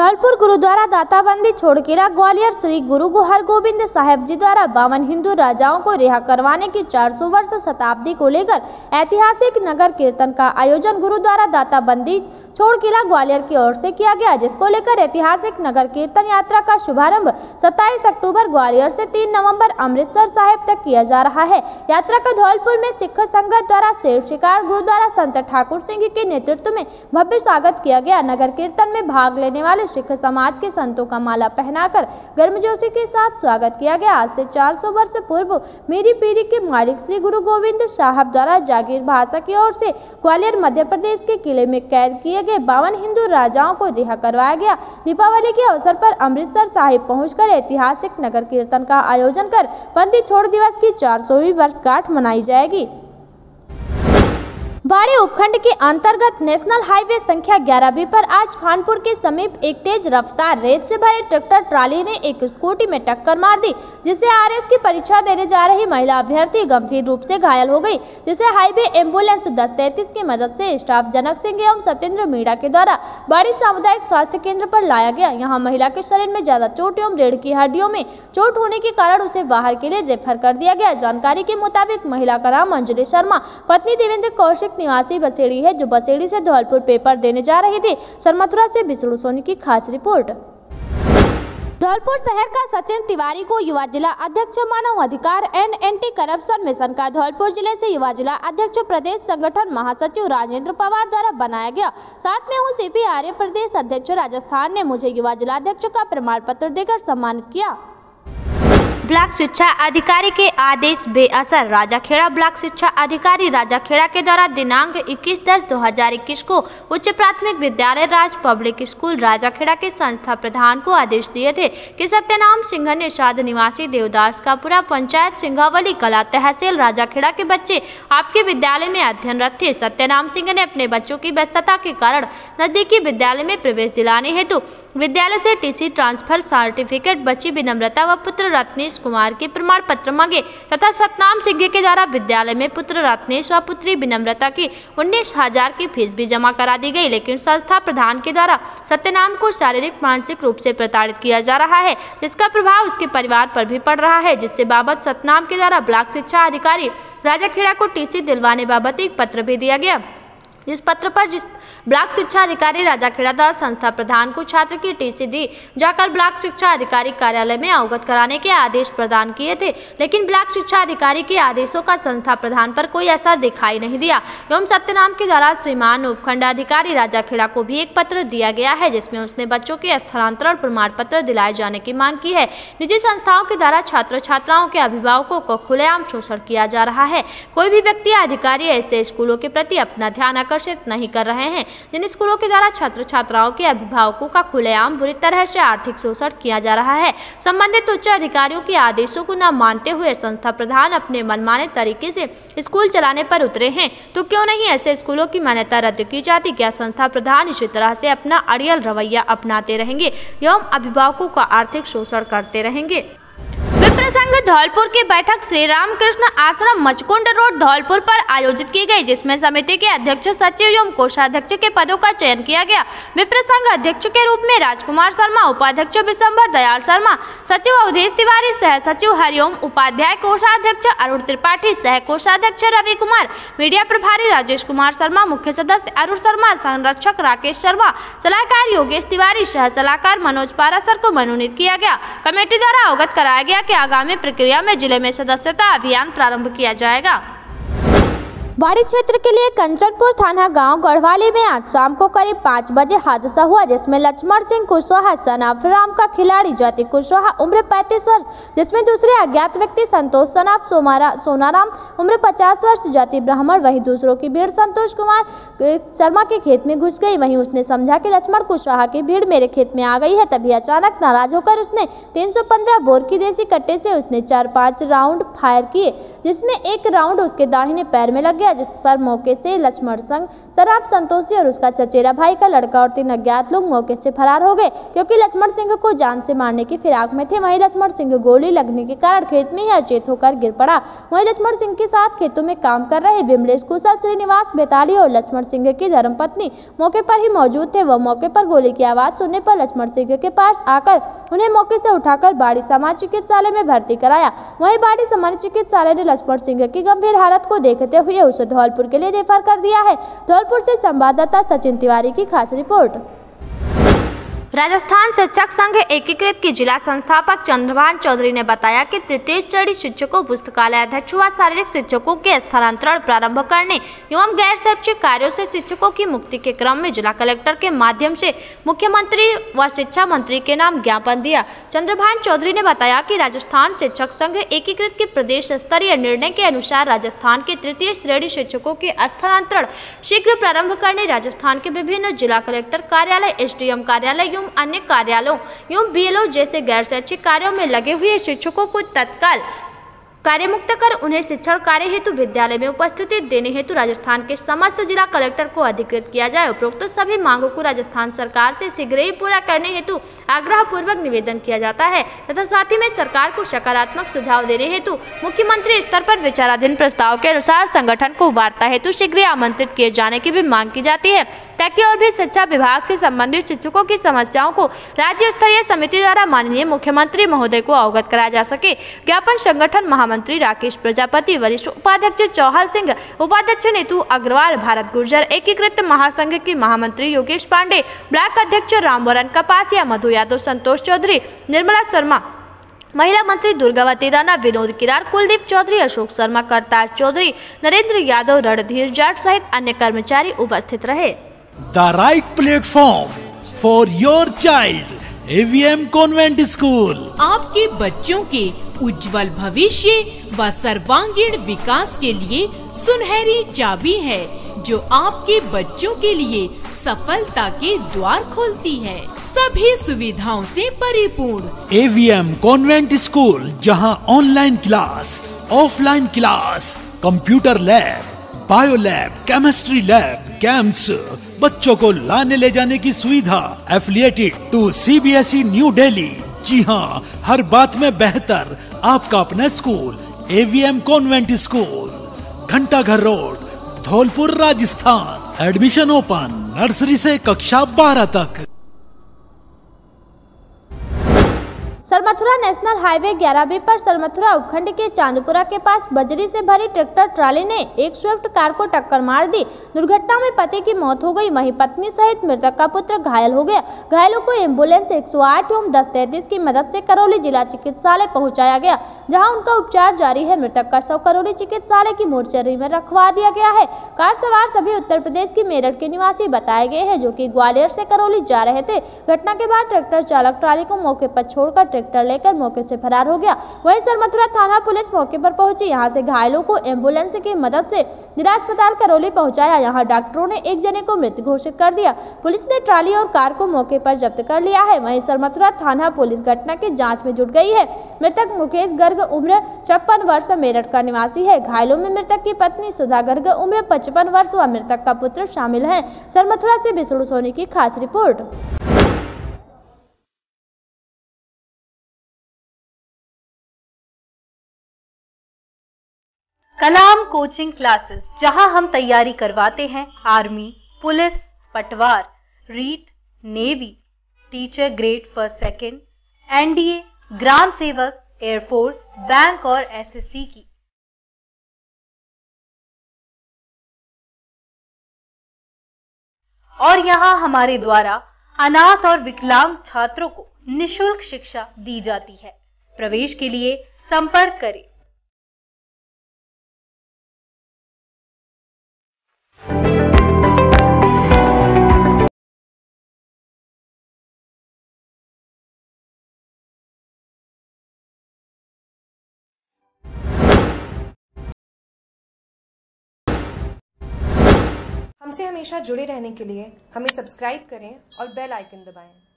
धौलपुर गुरुद्वारा दाताबंदी छोड़किला ग्वालियर श्री गुरु हरगोबिंद साहिब जी द्वारा 52 हिंदू राजाओं को रिहा करवाने की 400 वर्ष शताब्दी को लेकर ऐतिहासिक नगर कीर्तन का आयोजन गुरुद्वारा दाताबंदी छोड़किला ग्वालियर की ओर से किया गया, जिसको लेकर ऐतिहासिक नगर कीर्तन यात्रा का शुभारंभ 27 अक्टूबर ग्वालियर से 3 नवंबर अमृतसर साहिब तक किया जा रहा है। यात्रा का धौलपुर में सिख संगत द्वारा शेर शिकार गुरुद्वारा संत ठाकुर सिंह के नेतृत्व में भव्य स्वागत किया गया। नगर कीर्तन में भाग लेने वाले सिख समाज के संतों का माला पहनाकर गर्मजोशी के साथ स्वागत किया गया। आज से 400 वर्ष पूर्व मेरी पीढ़ी के मालिक श्री गुरु गोविंद साहब द्वारा जागीर भाषा की ओर से ग्वालियर मध्य प्रदेश के किले में कैद किए 52 हिंदू राजाओं को रिहा करवाया गया। दीपावली के अवसर पर अमृतसर साहिब पहुंचकर ऐतिहासिक नगर कीर्तन का आयोजन कर बंदी छोड़ दिवस की 400वीं वर्षगांठ मनाई जाएगी। बाड़ी उपखंड के अंतर्गत नेशनल हाईवे संख्या 11B पर आज खानपुर के समीप एक तेज रफ्तार रेत से भरे ट्रैक्टर ट्राली ने एक स्कूटी में टक्कर मार दी, जिससे आरएस की परीक्षा देने जा रही महिला अभ्यर्थी गंभीर रूप से घायल हो गई, जिसे हाईवे एम्बुलेंस 1033 की मदद से स्टाफ जनक सिंह एवं सत्येंद्र मीणा के द्वारा बाड़ी सामुदायिक स्वास्थ्य केंद्र पर लाया गया। यहाँ महिला के शरीर में ज्यादा चोट एवं रीढ़ की हड्डियों में चोट होने के कारण उसे बाहर के लिए रेफर कर दिया गया। जानकारी के मुताबिक महिला का नाम अंजलि शर्मा पत्नी देवेंद्र कौशिक निवासी बसेड़ी है, जो बसेड़ी से धौलपुर पेपर देने जा रही थी। सरमथुरा से विष्णु सोनी की खास रिपोर्ट। धौलपुर शहर का सचिन तिवारी को युवा जिला अध्यक्ष मानव अधिकार एंड एंटी करप्शन मिशन का धौलपुर जिले से युवा जिला अध्यक्ष प्रदेश संगठन महासचिव राजेंद्र पवार द्वारा बनाया गया। साथ में हूँ CPRA प्रदेश अध्यक्ष राजस्थान ने मुझे युवा जिला अध्यक्ष का प्रमाण पत्र देकर सम्मानित किया। ब्लॉक शिक्षा अधिकारी के आदेश बेअसर। राजाखेड़ा ब्लॉक शिक्षा अधिकारी राजाखेड़ा के द्वारा दिनांक 21/10/2021 को उच्च प्राथमिक विद्यालय राज पब्लिक स्कूल राजाखेड़ा के संस्था प्रधान को आदेश दिए थे कि सत्यनाम सिंह निषाद निवासी देवदास का पूरा पंचायत सिंघावली कला तहसील राजाखेड़ा के बच्चे आपके विद्यालय में अध्ययनरत थे। सत्यनाम सिंह ने अपने बच्चों की व्यस्तता के कारण नजदीकी विद्यालय में प्रवेश दिलाने हेतु विद्यालय से TC ट्रांसफर सर्टिफिकेट, बच्ची विनम्रता व पुत्र रत्नेश कुमार के प्रमाण पत्र मांगे तथा सतनाम सिंह के द्वारा विद्यालय में पुत्र रत्नेश व पुत्री विनम्रता की 19,000 की फीस भी जमा करा दी गई, लेकिन संस्था प्रधान के द्वारा सत्यनाम को शारीरिक मानसिक रूप से प्रताड़ित किया जा रहा है, जिसका प्रभाव उसके परिवार पर भी पड़ रहा है, जिससे बाबत सतनाम के द्वारा ब्लॉक शिक्षा अधिकारी राजाखेड़ा को TC दिलवाने बाबत एक पत्र भी दिया गया। इस पत्र पर ब्लॉक शिक्षा अधिकारी राजाखेड़ा द्वारा संस्था प्रधान को छात्र की TC दी जाकर ब्लॉक शिक्षा अधिकारी कार्यालय में अवगत कराने के आदेश प्रदान किए थे, लेकिन ब्लॉक शिक्षा अधिकारी के आदेशों का संस्था प्रधान पर कोई असर दिखाई नहीं दिया एवं सत्यनाम के द्वारा श्रीमान उपखंड अधिकारी राजाखेड़ा को भी एक पत्र दिया गया है, जिसमें उसने बच्चों के स्थानांतरण प्रमाण पत्र दिलाए जाने की मांग की है। निजी संस्थाओं के द्वारा छात्र छात्राओं के अभिभावकों को खुलेआम शोषण किया जा रहा है। कोई भी व्यक्ति अधिकारी ऐसे स्कूलों के प्रति अपना ध्यान आकर्षित नहीं कर रहे हैं जिन स्कूलों के द्वारा छात्र छात्राओं के अभिभावकों का खुलेआम बुरी तरह से आर्थिक शोषण किया जा रहा है। संबंधित उच्च अधिकारियों के आदेशों को न मानते हुए संस्था प्रधान अपने मनमाने तरीके से स्कूल चलाने पर उतरे हैं, तो क्यों नहीं ऐसे स्कूलों की मान्यता रद्द की जाती? क्या संस्था प्रधान इसी तरह से अपना अड़ियल रवैया अपनाते रहेंगे एवं अभिभावकों का आर्थिक शोषण करते रहेंगे? विप्र संघ धौलपुर की बैठक श्री रामकृष्ण आश्रम मचकुंड रोड धौलपुर पर आयोजित की गई, जिसमें समिति के अध्यक्ष सचिव एवं कोषाध्यक्ष के पदों का चयन किया गया। विप्र संघ अध्यक्ष के रूप में राजकुमार शर्मा, उपाध्यक्ष विशंबर दयाल शर्मा, सचिव अवधेश तिवारी, सह सचिव हरिओम, उपाध्याय कोषाध्यक्ष अरुण त्रिपाठी, सह कोषाध्यक्ष रवि कुमार, मीडिया प्रभारी राजेश कुमार शर्मा, मुख्य सदस्य अरुण शर्मा, संरक्षक राकेश शर्मा, सलाहकार योगेश तिवारी, सह सलाहकार मनोज पारासर को मनोनीत किया गया। कमेटी द्वारा अवगत कराया गया कि आगामी प्रक्रिया में जिले में सदस्यता अभियान प्रारंभ किया जाएगा। बाड़ी क्षेत्र के लिए कंचनपुर थाना गांव गढ़वाली में आज शाम को करीब 5 बजे हादसा हुआ, जिसमें लक्ष्मण सिंह कुशवाहा सन ऑफ राम का खिलाड़ी ज्योति कुशवाहा उम्र 35 वर्ष, जिसमें दूसरे अज्ञात व्यक्ति संतोष सन ऑफ सोनाराम उम्र 50 वर्ष ज्योति ब्राह्मण वहीं दूसरों की भीड़ संतोष कुमार शर्मा के खेत में घुस गई। वहीं उसने समझा कि लक्ष्मण कुशवाहा की भीड़ मेरे खेत में आ गई है, तभी अचानक नाराज होकर उसने 315 बोर की देसी कट्टे से उसने 4-5 राउंड फायर किए, जिसमें एक राउंड उसके दाहिने पैर में लग गया, जिस पर मौके से लक्ष्मण शराब संतोषी और उसका चचेरा भाई का लड़का और 3 अज्ञात लोग मौके से फरार हो गए क्योंकि लक्ष्मण सिंह को जान से मारने की फिराक में थे। वहीं लक्ष्मण सिंह गोली लगने के कारण खेत में ही अचेत होकर गिर पड़ा। वहीं लक्ष्मण सिंह के साथ खेतों में काम कर रहे विमलेश कुशल, श्रीनिवास बेताली और लक्ष्मण सिंह की धर्मपत्नी मौके पर ही मौजूद थे। वह मौके पर गोली की आवाज सुनने पर लक्ष्मण सिंह के पास आकर उन्हें मौके से उठाकर बाड़ी सामान्य चिकित्सालय में भर्ती कराया। वहीं बाड़ी सामान्य चिकित्सालय ने लक्ष्मण सिंह की गंभीर हालत को देखते हुए उसे धौलपुर के लिए रेफर कर दिया है। धौलपुर से संवाददाता सचिन तिवारी की खास रिपोर्ट। राजस्थान शिक्षक संघ एकीकृत की जिला संस्थापक चंद्रभान चौधरी ने बताया कि तृतीय श्रेणी शिक्षकों, पुस्तकालय अध्यक्ष व शारीरिक शिक्षकों के स्थानांतरण प्रारंभ करने एवं गैर शैक्षिक कार्यों से शिक्षकों की मुक्ति के क्रम में जिला कलेक्टर के माध्यम से मुख्यमंत्री व शिक्षा मंत्री के नाम ज्ञापन दिया। चंद्रभान चौधरी ने बताया कि राजस्थान शिक्षक संघ एकीकृत के प्रदेश स्तरीय निर्णय के अनुसार राजस्थान के तृतीय श्रेणी शिक्षकों के स्थानांतरण शीघ्र प्रारंभ करने राजस्थान के विभिन्न जिला कलेक्टर कार्यालय, SDM कार्यालय अन्य कार्यालयों एवं BLO जैसे गैर शैक्षिक कार्यों में लगे हुए शिक्षकों को तत्काल कार्यमुक्त कर उन्हें शिक्षण कार्य हेतु विद्यालय में उपस्थिति देने हेतु राजस्थान के समस्त जिला कलेक्टर को अधिकृत किया जाए। उपरोक्त सभी मांगों को राजस्थान सरकार से शीघ्र ही पूरा करने हेतु आग्रह पूर्वक निवेदन किया जाता है तथा साथ ही में सरकार को सकारात्मक सुझाव देने हेतु मुख्यमंत्री स्तर पर विचाराधीन प्रस्ताव के अनुसार संगठन को वार्ता हेतु शीघ्र आमंत्रित किए जाने की भी मांग की जाती है ताकि और भी शिक्षा विभाग से संबंधित शिक्षकों की समस्याओं को राज्य स्तरीय समिति द्वारा माननीय मुख्यमंत्री महोदय को अवगत कराया जा सके। ज्ञापन संगठन महामंत्री राकेश प्रजापति, वरिष्ठ उपाध्यक्ष चौहल सिंह, उपाध्यक्ष नीतू अग्रवाल, भारत गुर्जर एकीकृत महासंघ की महामंत्री योगेश पांडे, ब्लॉक अध्यक्ष रामवरण कपासिया, मधु यादव, संतोष चौधरी, निर्मला शर्मा, महिला मंत्री दुर्गावती राणा, विनोद किरार, कुलदीप चौधरी, अशोक शर्मा, करतार चौधरी, नरेंद्र यादव, रणधीर जाट सहित अन्य कर्मचारी उपस्थित रहे। The right platform for your child, AVM convent school. आपके बच्चों के उज्जवल भविष्य व सर्वांगीण विकास के लिए सुनहरी चाबी है जो आपके बच्चों के लिए सफलता के द्वार खोलती है, सभी सुविधाओं से परिपूर्ण। AVM कॉन्वेंट स्कूल, जहां online class, offline class, computer lab, bio lab, chemistry lab, camps, बच्चों को लाने ले जाने की सुविधा, affiliated to CBSE new Delhi. जी हाँ, हर बात में बेहतर आपका अपना school AVM convent school, Ghantaghar road, Dholpur, Rajasthan. Admission open, nursery से कक्षा 12 तक। सरमथुरा नेशनल हाईवे 11B पर सरमथुरा उपखंड के चांदपुरा के पास बजरी से भरी ट्रैक्टर ट्राली ने एक स्विफ्ट कार को टक्कर मार दी। दुर्घटना में पति की मौत हो गई, वहीं पत्नी सहित मृतक का पुत्र घायल हो गया। घायलों को एम्बुलेंस 108 एवं 1033 की मदद से करौली जिला चिकित्सालय पहुंचाया गया, जहां उनका उपचार जारी है। मृतक का शव करौली चिकित्सालय की मोर्चरी में रखवा दिया गया है। कार सवार सभी उत्तर प्रदेश की मेरठ के निवासी बताए गए हैं, जो कि ग्वालियर से करौली जा रहे थे। घटना के बाद ट्रैक्टर चालक ट्राली को मौके पर छोड़कर ट्रैक्टर लेकर मौके से फरार हो गया। वहीं सरमथुरा थाना पुलिस मौके पर पहुंची, यहां से घायलों को एम्बुलेंस की मदद से जिला अस्पताल करौली पहुंचाया। यहां डॉक्टरों ने एक जने को मृत घोषित कर दिया। पुलिस ने ट्राली और कार को मौके पर जब्त कर लिया है। वहीं सरमथुरा थाना पुलिस घटना की जांच में जुट गई है। मृतक मुकेश गर्ग उम्र 56 वर्ष मेरठ का निवासी है। घायलों में मृतक की पत्नी सुधा गर्ग उम्र 55 वर्ष व मृतक का पुत्र शामिल है। सरमथुरा से विष्णु सोनी की खास रिपोर्ट। कलाम कोचिंग क्लासेस, जहां हम तैयारी करवाते हैं आर्मी, पुलिस, पटवार, REET, navy, teacher grade 1, 2, NDA, ग्राम सेवक, एयरफोर्स, बैंक और SSC की। और यहां हमारे द्वारा अनाथ और विकलांग छात्रों को निःशुल्क शिक्षा दी जाती है। प्रवेश के लिए संपर्क करें। हमसे हमेशा जुड़े रहने के लिए हमें सब्सक्राइब करें और बेल आइकन दबाएं।